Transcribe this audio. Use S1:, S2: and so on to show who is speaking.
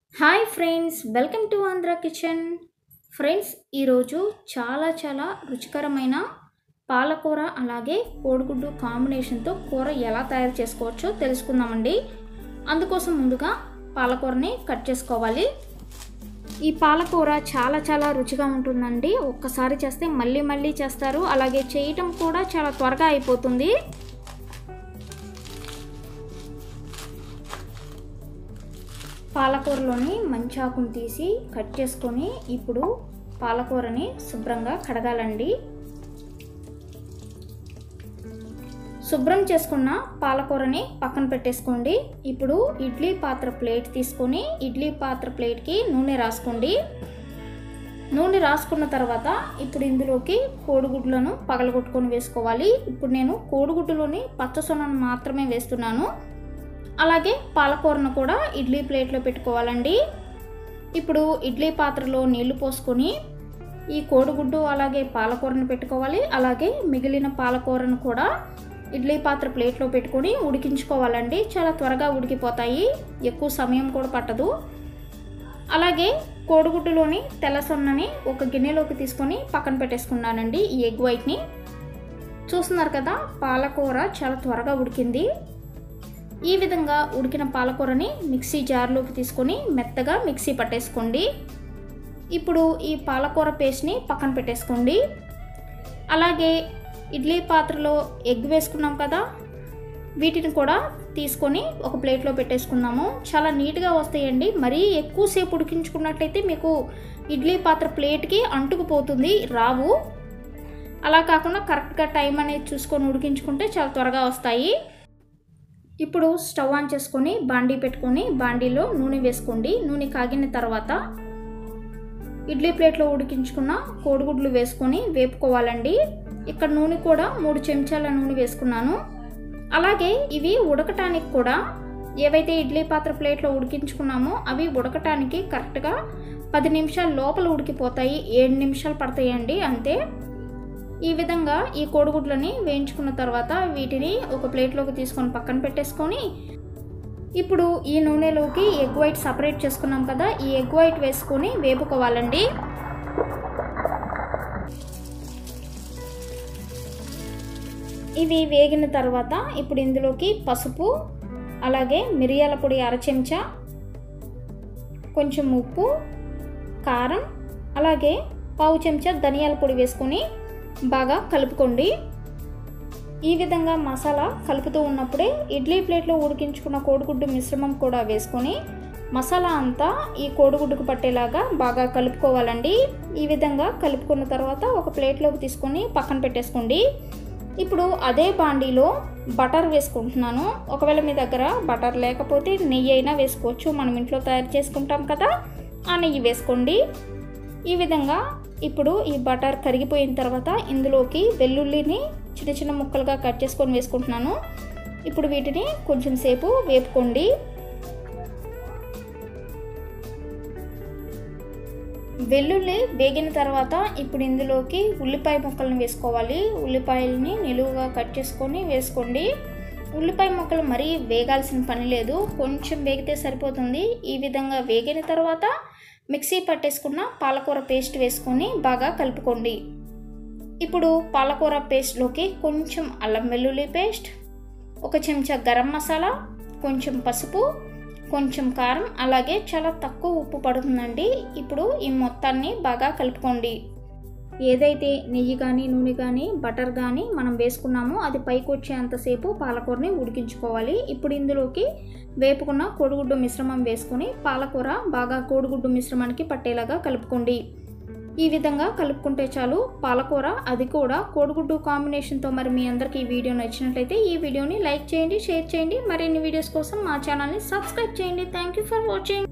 S1: Hi friends, welcome to Andhra kitchen. Friends, ఈరోజు చాలా రుచికరమైన పాలకూర అలాగే కోడిగుడ్డు కాంబినేషన్తో కూర ఎలా తయారు చేసుకోవచ్చో తెలుసుకుందామండి. అందుకోసం ముందుగా పాలకూరని కట్ చేసుకోవాలి. ఈ పాలకూర చాలా రుచిగా ఉంటుందండి. ఒక్కసారి చేస్తే మళ్ళీ చేస్తారు. అలాగే చేయటం కూడా చాలా త్వరగా అయిపోతుంది. పాలకూరలోని మంచి ఆకును తీసి కట్ చేసుకొని ఇప్పుడు పాలకూరని శుభ్రంగా కడగాలండి. శుభ్రం చేసుకున్న పాలకూరని పక్కన పెట్టేసుకోండి. ఇప్పుడు ఇడ్లీ పాత్ర ప్లేట్ తీసుకొని ఇడ్లీ పాత్ర ప్లేట్కి నూనె రాసుకోండి. నూనె రాసుకున్న తర్వాత ఇప్పుడు ఇందులోకి కోడిగుడ్లను పగలగొట్టుకొని వేసుకోవాలి. ఇప్పుడు నేను కోడిగుడ్డులోని పచ్చసొనను మాత్రమే వేస్తున్నాను. అలాగే పాలకూరను కూడా ఇడ్లీ ప్లేట్లో పెట్టుకోవాలండి. ఇప్పుడు ఇడ్లీ పాత్రలో నీళ్లు పోసుకొని ఈ కోడిగుడ్డు అలాగే పాలకూరను పెట్టుకోవాలి. అలాగే మిగిలిన పాలకూరను కూడా ఇడ్లీ పాత్ర ప్లేట్లో పెట్టుకొని ఉడికించుకోవాలండి. చాలా త్వరగా ఉడికిపోతాయి, ఎక్కువ సమయం కూడా పట్టదు. అలాగే కోడిగుడ్డులోని తెల్ల సొన్నని ఒక గిన్నెలోకి తీసుకొని పక్కన పెట్టేసుకున్నానండి. ఈ ఎగ్ వైట్ని చూస్తున్నారు కదా, పాలకూర చాలా త్వరగా ఉడికింది. ఈ విధంగా ఉడికిన పాలకూరని మిక్సీ జార్లోకి తీసుకొని మెత్తగా మిక్సీ పట్టేసుకోండి. ఇప్పుడు ఈ పాలకూర పేస్ట్ని పక్కన పెట్టేసుకోండి. అలాగే ఇడ్లీ పాత్రలో ఎగ్ వేసుకున్నాం కదా, వీటిని కూడా తీసుకొని ఒక ప్లేట్లో పెట్టేసుకుందాము. చాలా నీట్గా వస్తాయండి. మరీ ఎక్కువసేపు ఉడికించుకున్నట్లయితే మీకు ఇడ్లీ పాత్ర ప్లేట్కి అంటుకుపోతుంది, రావు. అలా కాకుండా కరెక్ట్గా టైం అనేది చూసుకొని ఉడికించుకుంటే చాలా త్వరగా వస్తాయి. ఇప్పుడు స్టవ్ ఆన్ చేసుకొని బాండీ పెట్టుకొని బాండీలో నూనె వేసుకోండి. నూనె కాగిన తర్వాత ఇడ్లీ ప్లేట్లో ఉడికించుకున్న కోడిగుడ్లు వేసుకొని వేపుకోవాలండి. ఇక్కడ నూనె కూడా 3 చెంచాల నూనె వేసుకున్నాను. అలాగే ఇవి ఉడకటానికి కూడా ఏవైతే ఇడ్లీ పాత్ర ప్లేట్లో ఉడికించుకున్నామో అవి ఉడకటానికి కరెక్ట్గా 10 నిమిషాల లోపల ఉడికిపోతాయి. 7 నిమిషాలు పడతాయండి అంతే. ఈ విధంగా ఈ కోడిగుడ్లని వేయించుకున్న తర్వాత వీటిని ఒక ప్లేట్లోకి తీసుకొని పక్కన పెట్టేసుకొని ఇప్పుడు ఈ నూనెలోకి ఎగ్ వైట్ సపరేట్ చేసుకున్నాం కదా, ఈ ఎగ్ వైట్ వేసుకొని వేపుకోవాలండి. ఇవి వేగిన తర్వాత ఇప్పుడు ఇందులోకి పసుపు, అలాగే మిరియాల పొడి 1/2 చెంచా, కొంచెం ఉప్పు, కారం, అలాగే 1/2 చెంచా ధనియాల పొడి వేసుకొని బాగా కలుపుకోండి. ఈ విధంగా మసాలా కలుపుతూ ఉన్నప్పుడే ఇడ్లీ ప్లేట్లో ఉడికించుకున్న కోడిగుడ్డు మిశ్రమం కూడా వేసుకొని మసాలా అంతా ఈ కోడిగుడ్డుకు పట్టేలాగా బాగా కలుపుకోవాలండి. ఈ విధంగా కలుపుకున్న తర్వాత ఒక ప్లేట్లోకి తీసుకొని పక్కన పెట్టేసుకోండి. ఇప్పుడు అదే బాండీలో బటర్ వేసుకుంటున్నాను. ఒకవేళ మీ దగ్గర బటర్ లేకపోతే నెయ్యి అయినా వేసుకోవచ్చు. మనం ఇంట్లో తయారు చేసుకుంటాం కదా, ఆ నెయ్యి వేసుకోండి. ఈ విధంగా ఇప్పుడు ఈ బటర్ కరిగిపోయిన తర్వాత ఇందులోకి వెల్లుల్లిని చిన్న ముక్కలుగా కట్ చేసుకొని వేసుకుంటున్నాను. ఇప్పుడు వీటిని కొంచెం సేపు వేపుకోండి. వెల్లుల్లి వేగిన తర్వాత ఇప్పుడు ఇందులోకి ఉల్లిపాయ ముక్కలను వేసుకోవాలి. ఉల్లిపాయలని నిలువుగా కట్ చేసుకొని వేసుకోండి. ఉల్లిపాయ ముక్కలు మరీ వేగాల్సిన పని లేదు, కొంచెం వేగితే సరిపోతుంది. ఈ విధంగా వేగిన తర్వాత మిక్సీ పట్టేసుకున్న పాలకూర పేస్ట్ వేసుకొని బాగా కలుపుకోండి. ఇప్పుడు పాలకూర పేస్ట్లోకి కొంచెం అల్లం వెల్లుల్లి పేస్ట్, 1 చెంచా గరం మసాలా, కొంచెం పసుపు, కొంచెం కారం, అలాగే చాలా తక్కువ ఉప్పు పడుతుందండి. ఇప్పుడు ఈ మొత్తాన్ని బాగా కలుపుకోండి. ఏదైతే నెయ్యి కానీ నూనె కానీ బటర్ కానీ మనం వేసుకున్నామో అది పైకి వచ్చేంతసేపు పాలకూరని ఉడికించుకోవాలి. ఇప్పుడు ఇందులోకి వేపుకున్న కోడిగుడ్డు మిశ్రమం వేసుకొని పాలకూర బాగా కోడిగుడ్డు మిశ్రమానికి పట్టేలాగా కలుపుకోండి. ఈ విధంగా కలుపుకుంటే చాలు. పాలకూర అది కూడా కోడిగుడ్డు కాంబినేషన్తో. మరి మీ అందరికీ ఈ వీడియో నచ్చినట్లయితే ఈ వీడియోని లైక్ చేయండి, షేర్ చేయండి. మరిన్ని వీడియోస్ కోసం మా ఛానల్ని సబ్స్క్రైబ్ చేయండి. Thank you for watching.